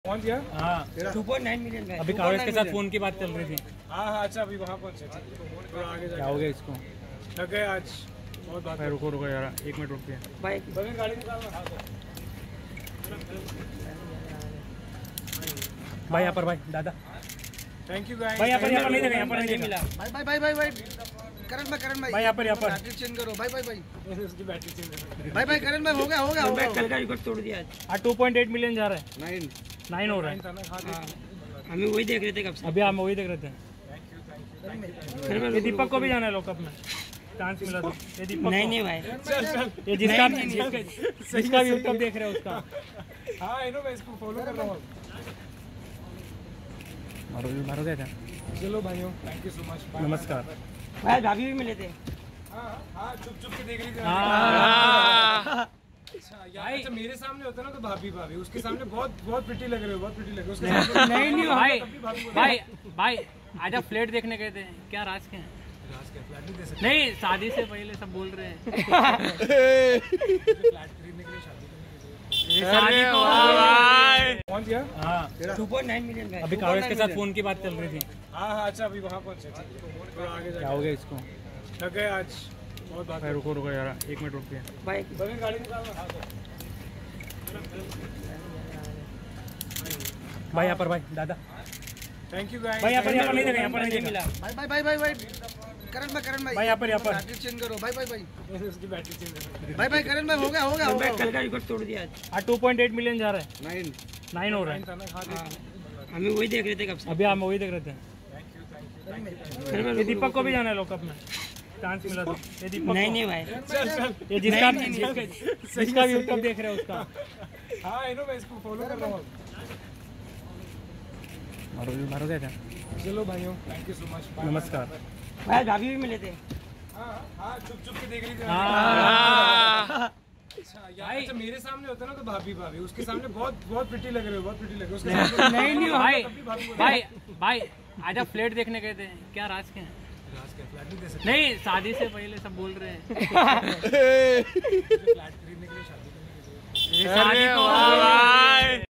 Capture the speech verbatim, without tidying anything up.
पहुंच गया। हाँ टू पॉइंट नाइन मिलियन का अभी कागज के साथ फोन की बात चल रही थी। हाँ हाँ अच्छा अभी वहाँ पहुंचे थोड़ा आगे क्या हो गया इसको? थक गए आज बहुत बात। भाई रुको रुको यार, एक मिनट रुकिए भाई गाड़ी निकालना। भाई यहाँ पर, भाई दादा थैंक यू गाइस। भाई यहाँ पर, यहाँ पर नहीं देखा, यहाँ पर नहीं मिला। भाई भाई भाई भाई भाई करण भाई करण भाई भाई यहाँ पर, यहाँ पर बैटरी चेंज करो भाई भाई भाई उसकी बैटरी चेंज। भाई भाई करण भाई हो गया हो गया हो गया कल का रिकॉर्ड तोड़ दिया आज। हाँ टू पॉइंट एट मिलियन जा रहा है। नाइन नाइन हो रहा है। हमें वही देख रहे थे कब से। अभी हम वही देख रहे थे। ये दीपक को भी जाना है लोकअप में, चांस मिला तो। ये दीपक नहीं नहीं भाई चल चल ये जिसका जिसका जिसका भी यूट्यूब देख रहे हो उसका। हाँ इनो मैं इसको फॉलो कर रहा हूँ। मारो मारो क्या था? चलो भाइयों थैंक यू सो मच। नमस्कार। भाई भाभी भी मिले थे। हाँ हाँ चुप चुप के देख रही थी। हाँ अच्छा यार अच्छा मेरे सामने होता ना तो भाभी भाभी उसके सामने बहुत बहुत प्रिटी लग रहे हो, बहुत प्रिटी लग रहे हो उसके सामने। नहीं नहीं भाई भाभी भाई भाई आज आप फ्लैट देखने गए थे, क्या राज के हैं? राज का फ्लैट नहीं दे सकते। नहीं शादी से पहले सब बोल रहे हैं। फ्लैट खरीदने के लिए शादी करने के लिए। शादी तो पहुंच गया। हाँ टू पॉइंट नाइन मिलियन का अभी कागज के साथ फोन की बात चल रही थी। हाँ हाँ अच्छा अभी वहाँ पहुंचे थोड़ा आगे क्या हो गया इसको? थक गए आज बहुत बात। भाई रुको रुको यार, एक मिनट रुकिए भाई गाड़ी निकालना। भाई यहाँ पर, भाई दादा थैंक यू गाइस। भाई यहाँ पर, यहाँ पर नहीं देखा, यहाँ पर नहीं मिला। भाई भाई भाई भाई भाई करण भाई करण भाई भाई यहाँ पर, यहाँ पर बैटरी चेंज करो भाई भाई भाई उसकी बैटरी चेंज। भाई भाई करण भाई हो गया हो गया हो गया कल का रिकॉर्ड तोड़ दिया आज। हाँ टू पॉइंट एट मिलियन जा रहा है। नाइन नाइन हो रहा है। हमें वही देख रहे थे कब से। अभी हम वही देख रहे थे। ये दीपक को भी जाना है लोकअप में, चांस मिला तो। ये दीपक नहीं नहीं भाई ये जिसका जिसका भी यूट्यूब देख रहे हो उसका। हाँ इनो मैं इसको फॉलो कर रहा हूँ। मारो मारो क्या था? चलो भाइयों थैंक यू सो मच। नमस्कार। भाई भाभी भी मिले थे। हाँ हाँ चुप चुप के देख रही थी। हाँ अच्छा यार अच्छा मेरे सामने होता ना तो भाभी भाभी उसके सामने बहुत बहुत प्रिटी लग रहे हो, बहुत प्रिटी लग रहे हो उसके सामने। नहीं नहीं भाई भाई भाई आज आप फ्लैट देखने गए थे, क्या राज के हैं? राज का फ्लैट नहीं दे सकते। नहीं शादी से पहले सब बोल रहे हैं। फ्लैट खरीदने के लिए शादी करने के लिए। शादी तो